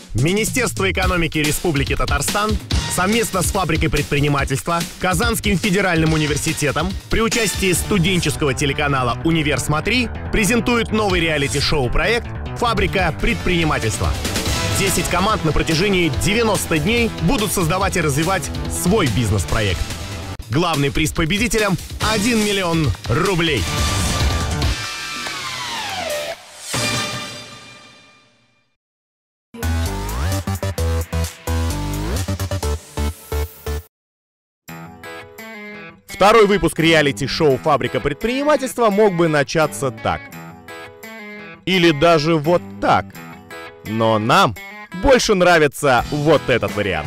Министерство экономики Республики Татарстан совместно с фабрикой предпринимательства, Казанским федеральным университетом при участии студенческого телеканала «Универ Смотри» презентует новый реалити-шоу-проект «Фабрика предпринимательства». 10 команд на протяжении 90 дней будут создавать и развивать свой бизнес-проект. Главный приз победителям – 1 миллион рублей. Второй выпуск реалити-шоу «Фабрика предпринимательства» мог бы начаться так. Или даже вот так. Но нам больше нравится вот этот вариант.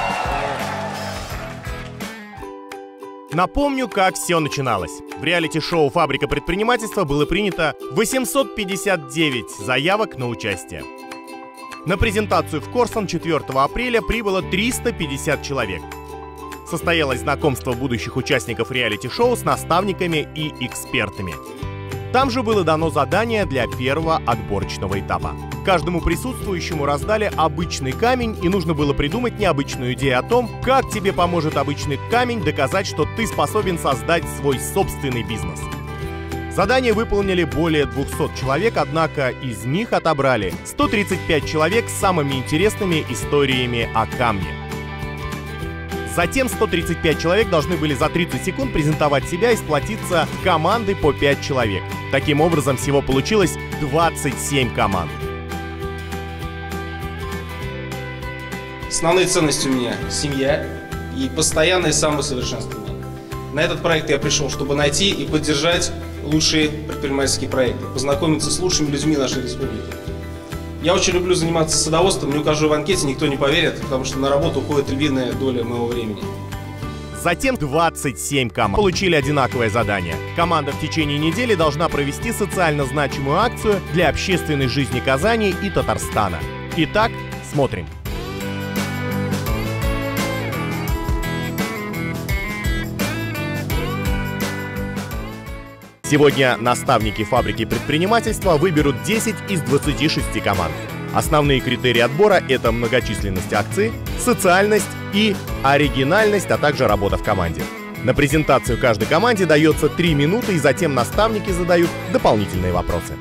Напомню, как все начиналось. В реалити-шоу «Фабрика предпринимательства» было принято 859 заявок на участие. На презентацию в Корсон 4 апреля прибыло 350 человек. Состоялось знакомство будущих участников реалити-шоу с наставниками и экспертами. Там же было дано задание для первого отборочного этапа. Каждому присутствующему раздали обычный камень, и нужно было придумать необычную идею о том, как тебе поможет обычный камень доказать, что ты способен создать свой собственный бизнес. Задание выполнили более 200 человек, однако из них отобрали 135 человек с самыми интересными историями о камне. Затем 135 человек должны были за 30 секунд презентовать себя и сплотиться в команды по 5 человек. Таким образом, всего получилось 27 команд. Основные ценности у меня – семья и постоянное самосовершенствование. На этот проект я пришел, чтобы найти и поддержать лучшие предпринимательские проекты, познакомиться с лучшими людьми нашей республики. Я очень люблю заниматься садоводством, не укажу в анкете, никто не поверит, потому что на работу уходит львиная доля моего времени. Затем 27 команд получили одинаковое задание. Команда в течение недели должна провести социально значимую акцию для общественной жизни Казани и Татарстана. Итак, смотрим. Сегодня наставники фабрики предпринимательства выберут 10 из 26 команд. Основные критерии отбора – это многочисленность акций, социальность и оригинальность, а также работа в команде. На презентацию каждой команде дается 3 минуты, и затем наставники задают дополнительные вопросы.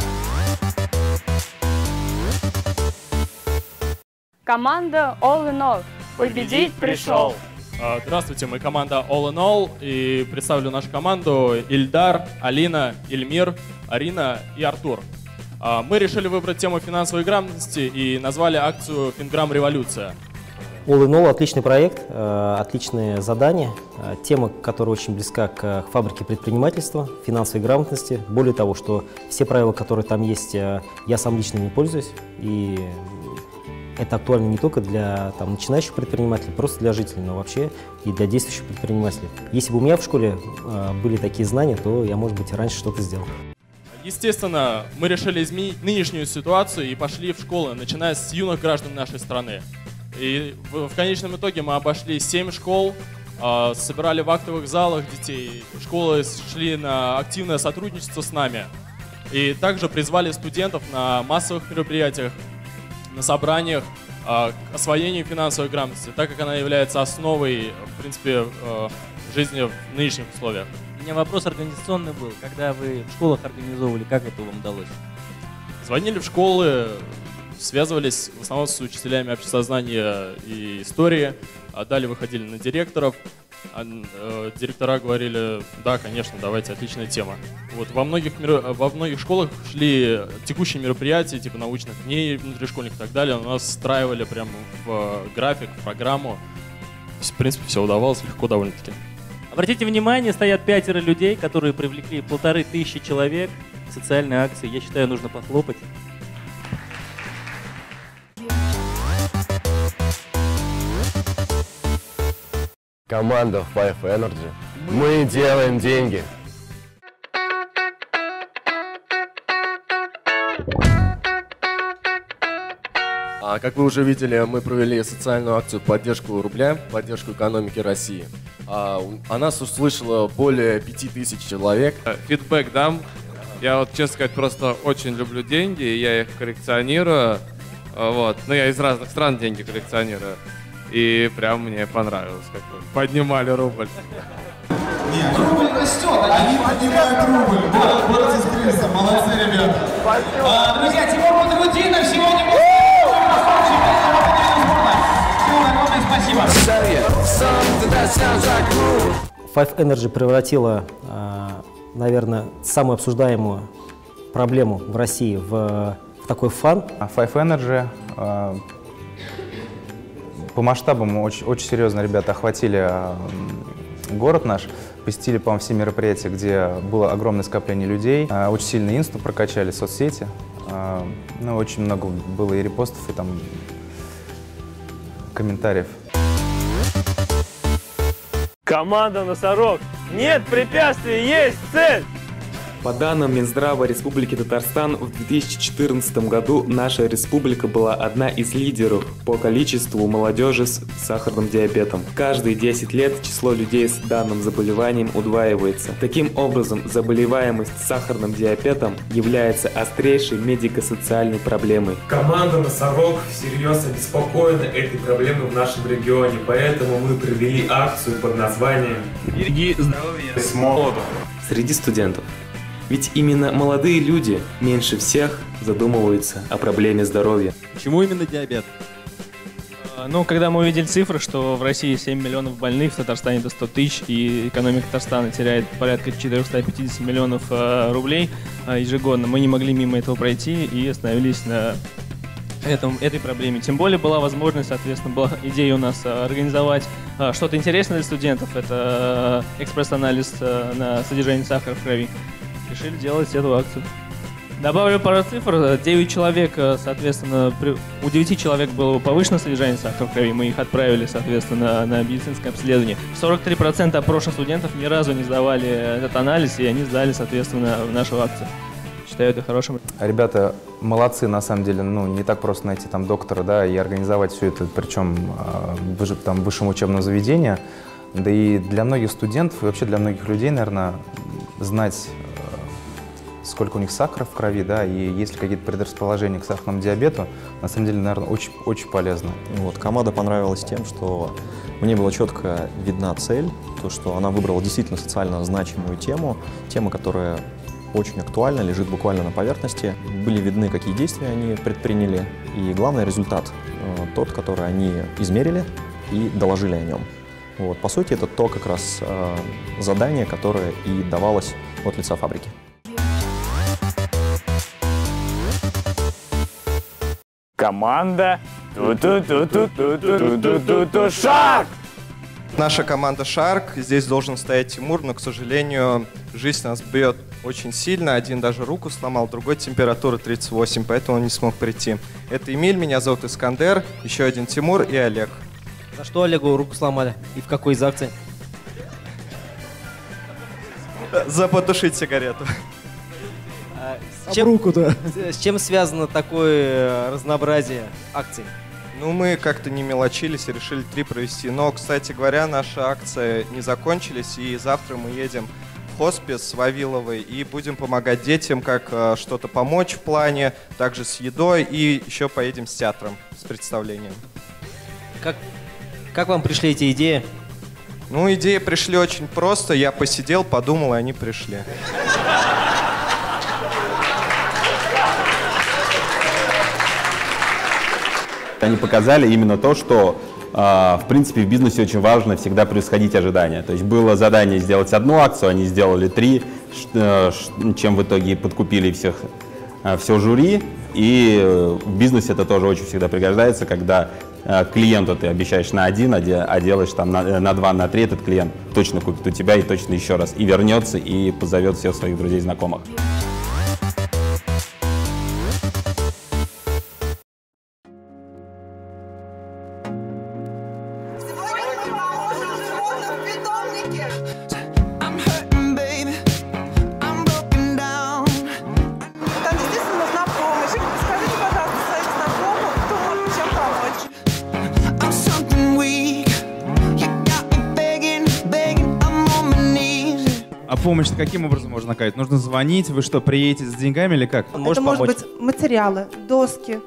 Команда All in All. Победить пришел! Здравствуйте, мы команда All in All, и представлю нашу команду: Ильдар, Алина, Ильмир, Арина и Артур. Мы решили выбрать тему финансовой грамотности и назвали акцию «Финграм Революция». All in All – отличный проект, отличное задание, тема, которая очень близка к фабрике предпринимательства, финансовой грамотности. Более того, что все правила, которые там есть, я сам лично не пользуюсь, и это актуально не только для начинающих предпринимателей, просто для жителей, но вообще и для действующих предпринимателей. Если бы у меня в школе были такие знания, то я, может быть, и раньше что-то сделал. Естественно, мы решили изменить нынешнюю ситуацию и пошли в школы, начиная с юных граждан нашей страны. И в конечном итоге мы обошли 7 школ, собирали в актовых залах детей, школы шли на активное сотрудничество с нами. И также призвали студентов на массовых мероприятиях, на собраниях к освоению финансовой грамотности, так как она является основой, в принципе, жизни в нынешних условиях. У меня вопрос организационный был. Когда вы в школах организовывали, как это вам удалось? Звонили в школы, связывались в основном с учителями обществознания и истории, далее выходили на директоров. Директора говорили: да, конечно, давайте, отличная тема. Вот, во многих школах шли текущие мероприятия, типа научных дней внутришкольных и так далее. У нас встраивали прямо в график, в программу. В принципе, все удавалось легко довольно-таки. Обратите внимание, стоят 5 людей, которые привлекли 1500 человек к социальной акции. Я считаю, нужно похлопать. Команда Five Energy. Мы делаем деньги. Как вы уже видели, мы провели социальную акцию в поддержку рубля, поддержку экономики России. О нас услышало более 5000 человек. Фидбэк дам. Я вот, честно сказать, просто очень люблю деньги, я их коллекционирую. Вот. Но я из разных стран деньги коллекционирую. И прям мне понравилось, как бы поднимали рубль. Нет, рубль растет, они поднимают рубль. Да, борцы с кризисом, молодцы, ребята. Друзья, Тимур Батрутдинов сегодня был огромное спасибо. Five Energy превратила, наверное, самую обсуждаемую проблему в России в такой фан. Five Energy по масштабам очень серьезно ребята охватили город наш, посетили, по-моему, все мероприятия, где было огромное скопление людей, очень сильно инсту прокачали, соцсети, ну, очень много было и репостов, и там комментариев. Команда «Носорог». Нет препятствий, есть цель! По данным Минздрава Республики Татарстан, в 2014 году наша республика была одна из лидеров по количеству молодежи с сахарным диабетом. Каждые 10 лет число людей с данным заболеванием удваивается. Таким образом, заболеваемость сахарным диабетом является острейшей медико-социальной проблемой. Команда «Носорог» всерьез обеспокоена этой проблемой в нашем регионе, поэтому мы провели акцию под названием «Береги здоровье с молодым» среди студентов. Ведь именно молодые люди меньше всех задумываются о проблеме здоровья. Почему именно диабет? Ну, когда мы увидели цифры, что в России 7 миллионов больных, в Татарстане до 100 тысяч, и экономика Татарстана теряет порядка 450 миллионов рублей ежегодно, мы не могли мимо этого пройти и остановились на этой проблеме. Тем более была возможность, соответственно, была идея у нас организовать что-то интересное для студентов. Это экспресс-анализ на содержание сахара в крови. Решили делать эту акцию. Добавлю пару цифр. 9 человек, соответственно, у 9 человек было повышено содержание сахара в крови. Мы их отправили, соответственно, на медицинское обследование. 43% опрошенных студентов ни разу не сдавали этот анализ, и они сдали, соответственно, в нашу акцию. Считаю это хорошим. Ребята молодцы, на самом деле, ну, не так просто найти там доктора, да, и организовать все это, причем там, в высшем учебном заведении. Да и для многих студентов, и вообще для многих людей, наверное, знать, сколько у них сахара в крови, да, и есть ли какие-то предрасположения к сахарному диабету, на самом деле, наверное, очень полезно. Вот, команда понравилась тем, что мне была четко видна цель, то, что она выбрала действительно социально значимую тему, которая очень актуальна, лежит буквально на поверхности. Были видны, какие действия они предприняли, и главный результат тот, который они измерили и доложили о нем. Вот, по сути, это то как раз задание, которое и давалось от лица фабрики. Команда «Шарк». Наша команда «Шарк». Здесь должен стоять Тимур, но, к сожалению, жизнь нас бьет очень сильно. Один даже руку сломал, другой температура 38, поэтому он не смог прийти. Это Эмиль, меня зовут Искандер, еще один Тимур и Олег. За что Олегу руку сломали? И в какой из акций? За потушить сигарету. С чем связано такое разнообразие акций? Ну, мы как-то не мелочились и решили 3 провести. Но, кстати говоря, наши акции не закончились, и завтра мы едем в хоспис в Вавиловой и будем помогать детям, как что-то помочь в плане, также с едой, и еще поедем с театром, с представлением. Как вам пришли эти идеи? Ну, идеи пришли очень просто. Я посидел, подумал, и они пришли. Они показали именно то, что, в принципе, в бизнесе очень важно всегда превосходить ожидания. То есть было задание сделать одну акцию, они сделали 3, чем в итоге подкупили все жюри. И в бизнесе это тоже очень всегда пригождается, когда клиенту ты обещаешь на 1, а делаешь там на 2, на 3, этот клиент точно купит у тебя и точно еще раз. И вернется, и позовет всех своих друзей, знакомых. А помощь каким образом можно оказать? Нужно звонить? Вы что, приедете с деньгами или как? Это может быть материалы, доски,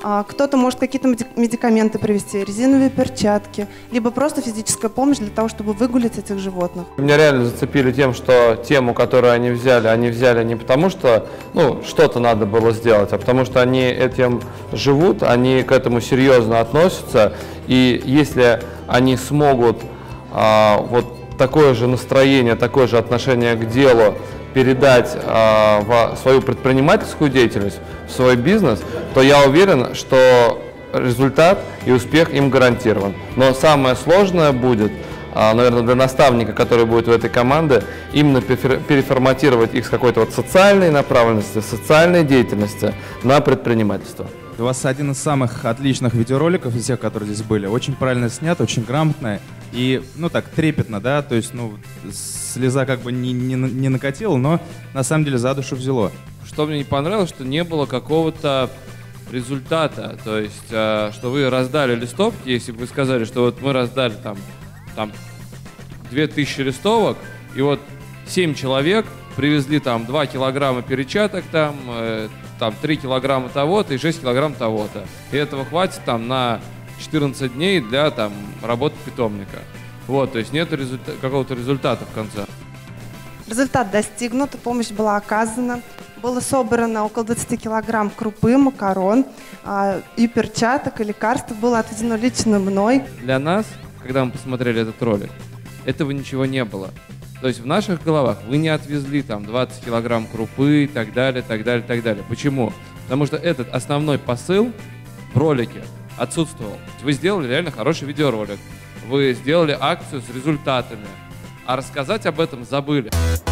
Кто-то может какие-то медикаменты привезти, резиновые перчатки, либо просто физическая помощь для того, чтобы выгулить этих животных. Меня реально зацепили тем, что тему, которую они взяли не потому, что что-то надо было сделать, а потому что они этим живут, они к этому серьезно относятся. И если они смогут вот такое же настроение, такое же отношение к делу передать в свою предпринимательскую деятельность, в свой бизнес, то я уверен, что результат и успех им гарантирован. Но самое сложное будет, наверное, для наставника, который будет в этой команде, именно переформатировать их с какой-то вот социальной направленности, социальной деятельности на предпринимательство. У вас один из самых отличных видеороликов из тех, которые здесь были. Очень правильно снят, очень грамотно и, так, трепетно, да, то есть, слеза как бы не накатила, но на самом деле за душу взяло. Что мне не понравилось, что не было какого-то результата, то есть, что вы раздали листовки, если бы вы сказали, что вот мы раздали там 2000 листовок, и вот 7 человек привезли там 2 килограмма перчаток, там 3 килограмма того-то и 6 килограмм того-то. И этого хватит там на 14 дней для работы питомника. Вот, то есть нет какого-то результата в конце. Результат достигнут, помощь была оказана. Было собрано около 20 килограмм крупы, макарон, и перчаток, и лекарств. Было отведено лично мной. Для нас, когда мы посмотрели этот ролик, этого ничего не было. То есть в наших головах вы не отвезли 20 килограмм крупы и так далее, так далее, так далее. Почему? Потому что этот основной посыл в ролике отсутствовал. Вы сделали реально хороший видеоролик. Вы сделали акцию с результатами. А рассказать об этом забыли.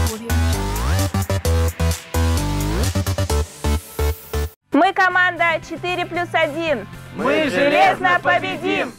Мы команда 4+1. Мы железно победим!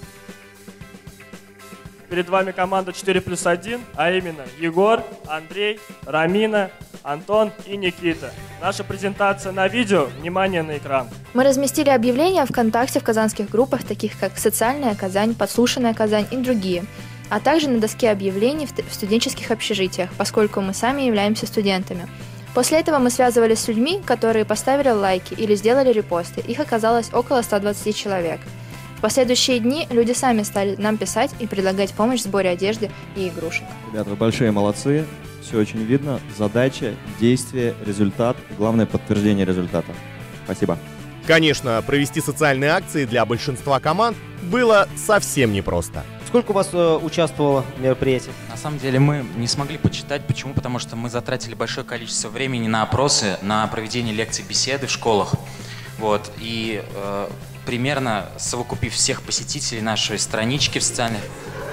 Перед вами команда 4+1, а именно Егор, Андрей, Рамина, Антон и Никита. Наша презентация на видео. Внимание на экран. Мы разместили объявления ВКонтакте в казанских группах, таких как «Социальная Казань», «Подслушанная Казань» и другие, а также на доске объявлений в студенческих общежитиях, поскольку мы сами являемся студентами. После этого мы связывались с людьми, которые поставили лайки или сделали репосты. Их оказалось около 120 человек. В последующие дни люди сами стали нам писать и предлагать помощь в сборе одежды и игрушек. Ребята, вы большие молодцы, все очень видно. Задача, действие, результат и, главное, подтверждение результата. Спасибо. Конечно, провести социальные акции для большинства команд было совсем непросто. Сколько у вас участвовало в мероприятии? На самом деле мы не смогли почитать. Почему? Потому что мы затратили большое количество времени на опросы, на проведение лекций, беседы в школах. Вот. И примерно совокупив всех посетителей нашей странички в социальных...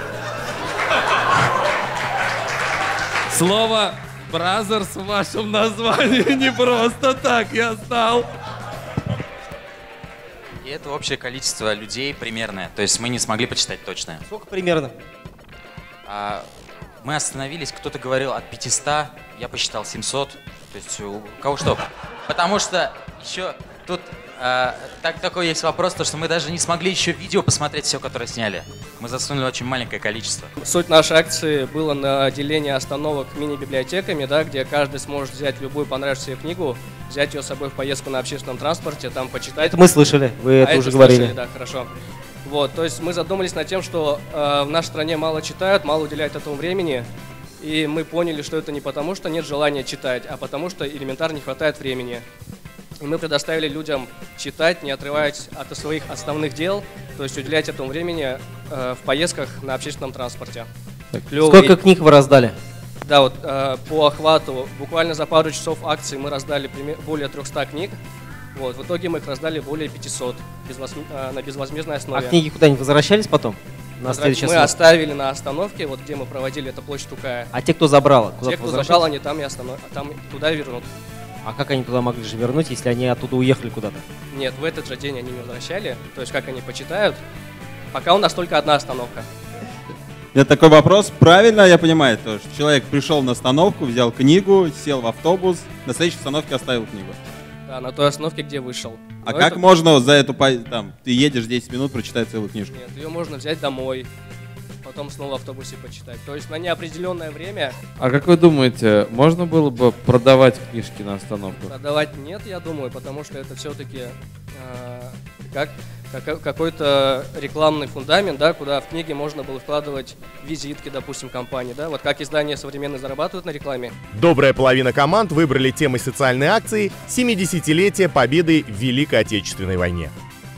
Слово «бразерс» в вашем названии не просто так, я знал. И это общее количество людей примерное. То есть мы не смогли почитать точное. Сколько примерно? Мы остановились, кто-то говорил от 500, я посчитал 700. То есть у кого что. Потому что еще тут такой есть вопрос, то, что мы даже не смогли еще видео посмотреть все, которое сняли. Мы засунули очень маленькое количество. Суть нашей акции была на деление остановок мини-библиотеками, да, где каждый сможет взять любую понравившуюся книгу, взять ее с собой в поездку на общественном транспорте, там почитать. Это мы слышали, вы это уже говорили. Слышали, да, хорошо. Вот, то есть мы задумались над тем, что в нашей стране мало читают, мало уделяют этому времени. И мы поняли, что это не потому, что нет желания читать, а потому, что элементарно не хватает времени. И мы предоставили людям читать, не отрываясь от своих основных дел, то есть уделять этому времени в поездках на общественном транспорте. Сколько книг вы раздали? Да, вот по охвату, буквально за пару часов акции мы раздали более 300 книг. Вот, в итоге мы их раздали более 500 на безвозмездной основе. А книги куда-нибудь возвращались потом? Мы оставили на остановке, вот где мы проводили, это площадь Тукая. А те, кто забрал? Те, кто забрал, они там туда вернут. А как они туда могли же вернуть, если они оттуда уехали куда-то? Нет, в этот же день они не возвращали. То есть как они почитают. Пока у нас только одна остановка. Это такой вопрос. Правильно я понимаю, то, что человек пришел на остановку, взял книгу, сел в автобус, на следующей остановке оставил книгу. Да, на той остановке, где вышел. А как можно за эту, там, ты едешь 10 минут, прочитать целую книжку? Нет, ее можно взять домой. потом снова в автобусе почитать. То есть на неопределенное время. А как вы думаете, можно было бы продавать книжки на остановках? Продавать нет, я думаю, потому что это все-таки какой-то рекламный фундамент, да, куда в книге можно было вкладывать визитки, допустим, компании, да, вот как издания современные зарабатывают на рекламе. Добрая половина команд выбрали темой социальной акции «70-летие победы в Великой Отечественной войне».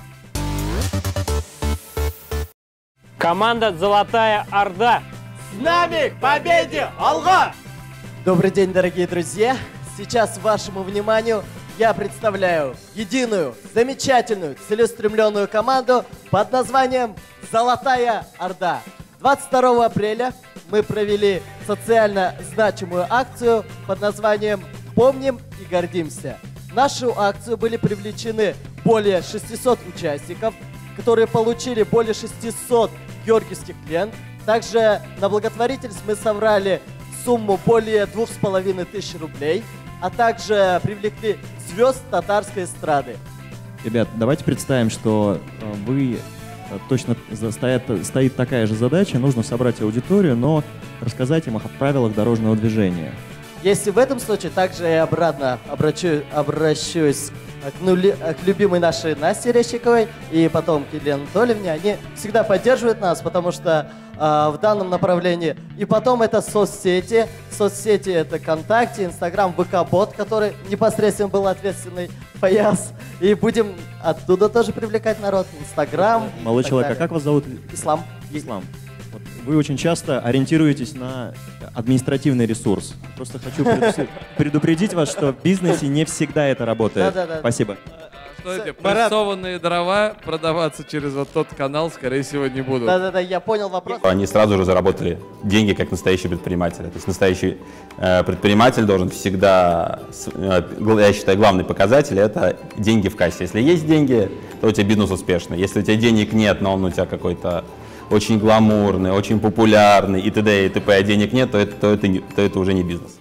Команда «Золотая Орда». С нами к победе! Алга! Добрый день, дорогие друзья! Сейчас вашему вниманию я представляю единую, замечательную, целеустремленную команду под названием «Золотая Орда». 22 апреля мы провели социально значимую акцию под названием «Помним и гордимся». В нашу акцию были привлечены более 600 участников, которые получили более 600 георгиевских лент. Также на благотворительность мы собрали сумму более 2500 рублей, а также привлекли звезд татарской эстрады. Ребят, давайте представим, что вы точно стоит такая же задача, нужно собрать аудиторию, но рассказать им о правилах дорожного движения. Если в этом случае, также я обратно обращусь к любимой нашей Насте Рещиковой и потом к Елене Анатольевне. Они всегда поддерживают нас, потому что в данном направлении. И потом это соцсети. Соцсети это ВКонтакте, Инстаграм, ВК-бот, который непосредственно был ответственный Фаяз. И будем оттуда тоже привлекать народ. Инстаграм. Молодой человек, а как вас зовут? Ислам. Ислам. Вот вы очень часто ориентируетесь на административный ресурс. Просто хочу предупредить вас, что в бизнесе не всегда это работает. Спасибо. Что эти прессованные дрова продаваться через вот тот канал, скорее всего, не будут. Да-да-да, я понял вопрос. Они сразу же заработали деньги, как настоящие предприниматели. То есть настоящий предприниматель должен всегда, я считаю, главный показатель – это деньги в кассе. Если есть деньги, то у тебя бизнес успешный. Если у тебя денег нет, но он у тебя какой-то очень гламурный, очень популярный и т.д. и т.п., а денег нет, то это уже не бизнес.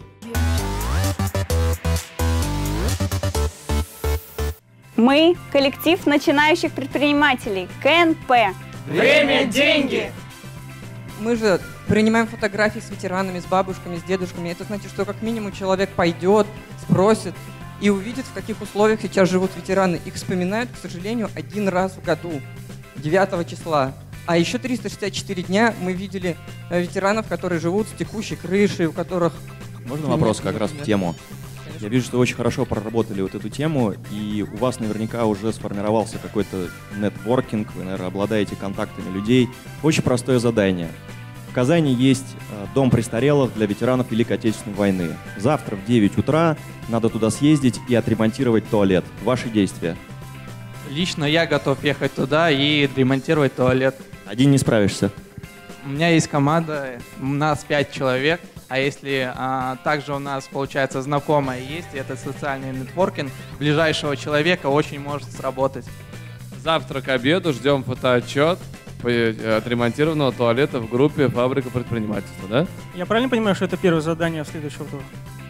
Мы – коллектив начинающих предпринимателей, КНП. Время – деньги! Мы же принимаем фотографии с ветеранами, с бабушками, с дедушками. Это значит, что как минимум человек пойдет, спросит и увидит, в каких условиях сейчас живут ветераны. Их вспоминают, к сожалению, один раз в году, 9 числа. А еще 364 дня мы видели ветеранов, которые живут с текущей крышей, у которых... Можно вопрос как раз в тему? Я вижу, что вы очень хорошо проработали вот эту тему, и у вас наверняка уже сформировался какой-то нетворкинг, вы, наверное, обладаете контактами людей. Очень простое задание. В Казани есть дом престарелых для ветеранов Великой Отечественной войны. Завтра в 9 утра надо туда съездить и отремонтировать туалет. Ваши действия? Лично я готов ехать туда и ремонтировать туалет. Один не справишься. У меня есть команда, у нас 5 человек. А если также у нас, получается, знакомая есть, и это социальный нетворкинг, ближайшего человека очень может сработать. Завтра к обеду ждем фотоотчет отремонтированного туалета в группе «Фабрика предпринимательства», да? Я правильно понимаю, что это первое задание следующего тура?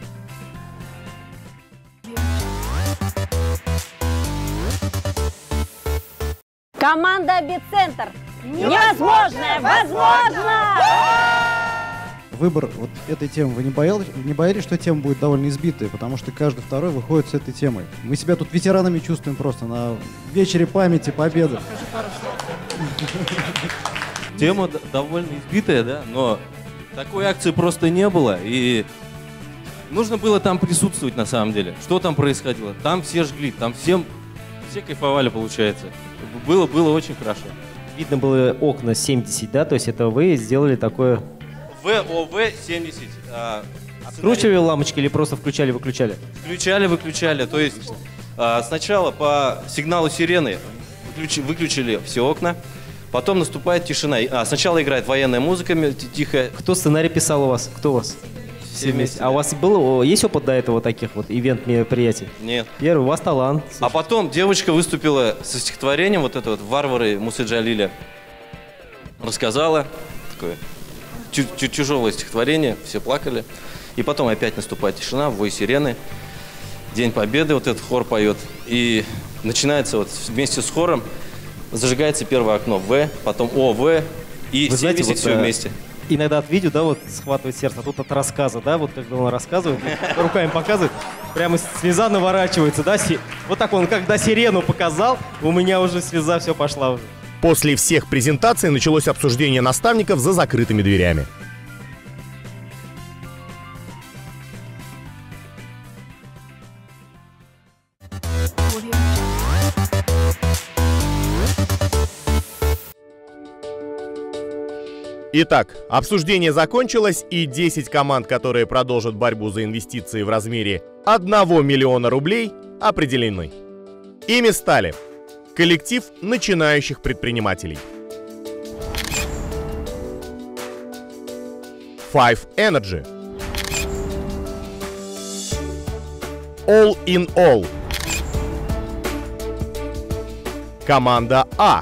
Команда «Бицентр». Невозможное возможно! Выбор вот этой темы, вы не боялись, что тема будет довольно избитая, потому что каждый второй выходит с этой темой. Мы себя тут ветеранами чувствуем просто на вечере памяти победы. Тема довольно избитая, да, но такой акции просто не было, и нужно было там присутствовать на самом деле. Что там происходило? Там все жгли, там все кайфовали, получается. Было очень хорошо. Видно было окна 70, да, то есть это вы сделали такое... ВОВ-70. Откручивали лампочки или просто включали-выключали? Включали-выключали. То есть сначала по сигналу сирены выключили все окна, потом наступает тишина. Сначала играет военная музыка тихая. Кто сценарий писал у вас? Кто у вас? Все вместе. А у вас есть опыт до этого таких вот ивент-мероприятий? Нет. Первый, у вас талант. А потом девочка выступила со стихотворением, вот это вот «Варвары» Мусы Джалиля. Рассказала такое тяжелое стихотворение, все плакали. И потом опять наступает тишина, вой сирены. День Победы, вот этот хор поет. И начинается вот вместе с хором, зажигается первое окно В, потом ОВ, И Вы знаете, 70 все вместе. Иногда от видео, да, вот схватывает сердце, а тут от рассказа, да, вот когда он рассказывает, руками показывает, прямо слеза наворачивается, да, вот так он, когда сирену показал, у меня уже слеза все пошла уже. После всех презентаций началось обсуждение наставников за закрытыми дверями. Итак, обсуждение закончилось, и 10 команд, которые продолжат борьбу за инвестиции в размере 1 миллиона рублей, определены. Ими стали коллектив начинающих предпринимателей, Five Energy, All in All, команда А,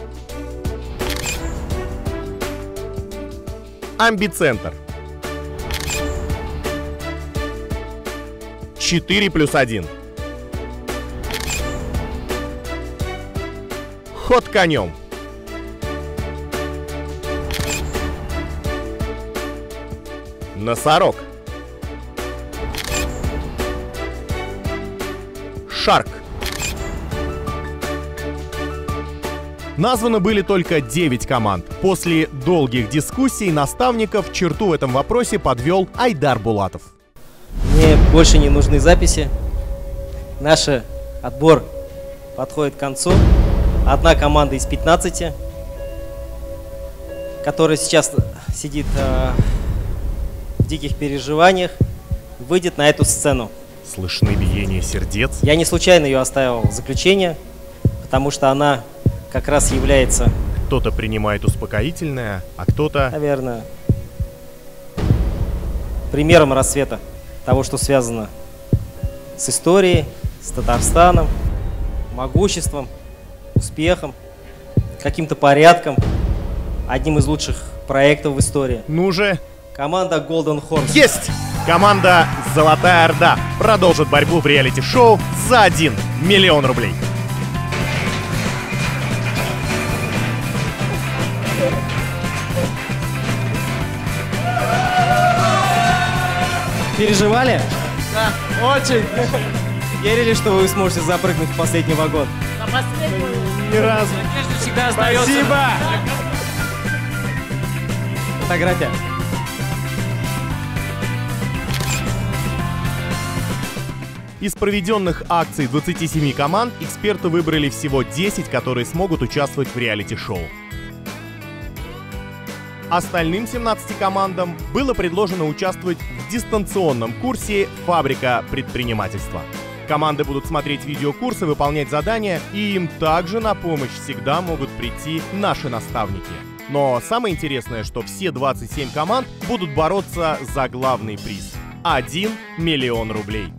Амбицентр, 4+1, Ход конем, Носорог, Шарк. Названы были только 9 команд. После долгих дискуссий наставников черту в этом вопросе подвел Айдар Булатов. Мне больше не нужны записи. Наш отбор подходит к концу. Одна команда из 15, которая сейчас сидит в диких переживаниях, выйдет на эту сцену. Слышны биение сердец. Я не случайно ее оставил в заключение, потому что она как раз является... Кто-то принимает успокоительное, а кто-то... Наверное, примером расцвета того, что связано с историей, с Татарстаном, могуществом, успехом, каким-то порядком, одним из лучших проектов в истории. Ну же! Команда Golden Horse. Есть! Команда «Золотая Орда» продолжит борьбу в реалити-шоу за 1 миллион рублей. Переживали? Да, очень. Верили, что вы сможете запрыгнуть в последний вагон? На последний. Ни разу. Надежда всегда остается. Спасибо. Фотография. Из проведенных акций 27 команд эксперты выбрали всего 10, которые смогут участвовать в реалити-шоу. Остальным 17 командам было предложено участвовать в дистанционном курсе «Фабрика предпринимательства». Команды будут смотреть видеокурсы, выполнять задания, и им также на помощь всегда могут прийти наши наставники. Но самое интересное, что все 27 команд будут бороться за главный приз – 1 миллион рублей.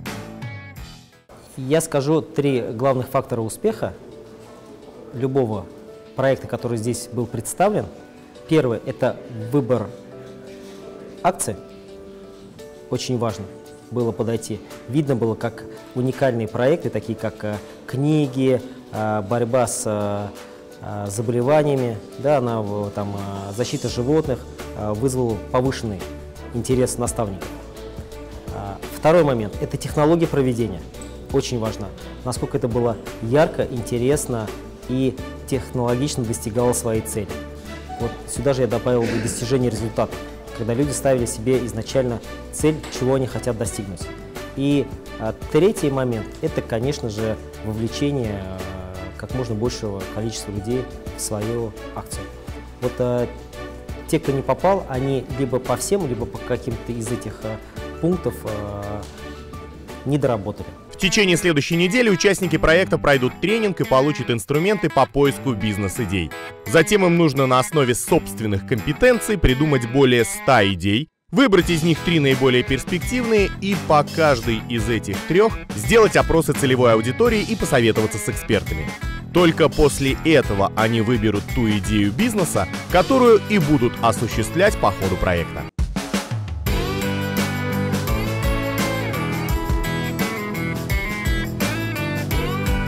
Я скажу 3 главных фактора успеха любого проекта, который здесь был представлен. Первый – это выбор акций. Очень важно было подойти. Видно было, как уникальные проекты, такие как книги, борьба с заболеваниями, да, защита животных, вызвал повышенный интерес наставников. Второй момент – это технология проведения. Очень важно, насколько это было ярко, интересно и технологично достигало своей цели. Вот сюда же я добавил бы достижение результата, когда люди ставили себе изначально цель, чего они хотят достигнуть. И третий момент – это, конечно же, вовлечение как можно большего количества людей в свою акцию. Вот те, кто не попал, они либо по всем, либо по каким-то из этих пунктов не доработали. В течение следующей недели участники проекта пройдут тренинг и получат инструменты по поиску бизнес-идей. Затем им нужно на основе собственных компетенций придумать более 100 идей, выбрать из них 3 наиболее перспективные и по каждой из этих 3 сделать опросы целевой аудитории и посоветоваться с экспертами. Только после этого они выберут ту идею бизнеса, которую и будут осуществлять по ходу проекта.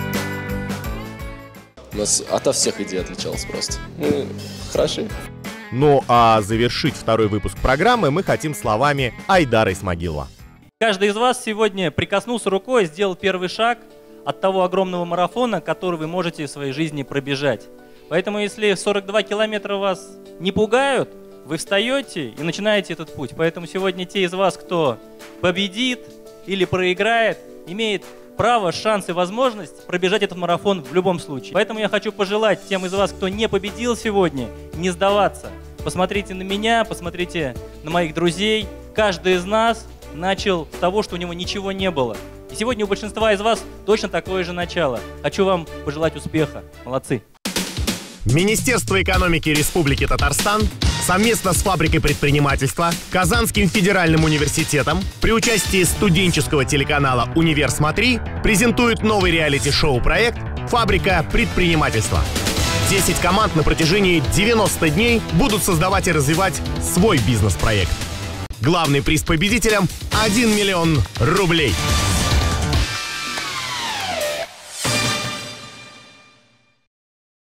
У нас ото всех идей отличалось просто. Мы хороши. Ну а завершить второй выпуск программы мы хотим словами Айдара Исмагилова. Каждый из вас сегодня прикоснулся рукой, сделал первый шаг от того огромного марафона, который вы можете в своей жизни пробежать. Поэтому если 42 километра вас не пугают, вы встаете и начинаете этот путь. Поэтому сегодня те из вас, кто победит или проиграет, имеет право, шанс и возможность пробежать этот марафон в любом случае. Поэтому я хочу пожелать тем из вас, кто не победил сегодня, не сдаваться. Посмотрите на меня, посмотрите на моих друзей. Каждый из нас начал с того, что у него ничего не было. И сегодня у большинства из вас точно такое же начало. Хочу вам пожелать успеха. Молодцы. Министерство экономики Республики Татарстан совместно с фабрикой предпринимательства, Казанским федеральным университетом при участии студенческого телеканала «Универ Смотри» презентует новый реалити-шоу проект «Фабрика предпринимательства». 10 команд на протяжении 90 дней будут создавать и развивать свой бизнес-проект. Главный приз победителям – 1 миллион рублей.